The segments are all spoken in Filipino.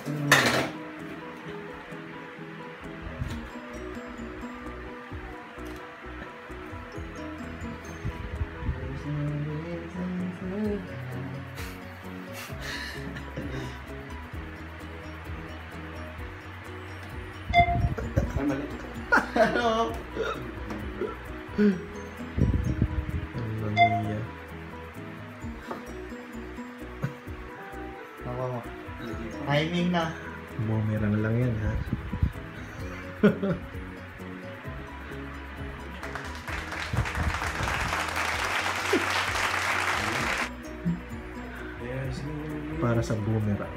Ay, mali. Ano? Ang langiya. Ako. Timing na. Bumerang lang yan, ha? Para sa boomerang.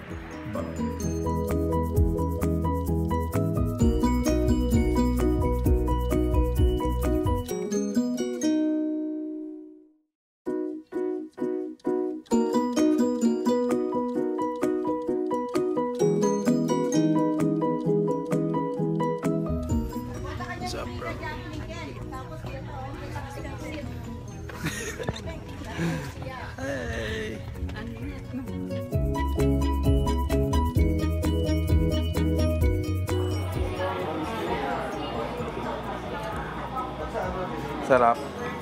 What's up, bro? Hey! Sarap.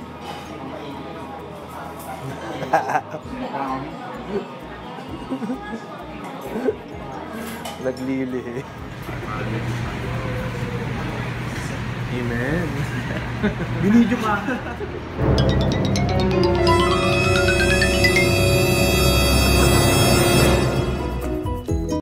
Naglili. Amen! Binidyo ka.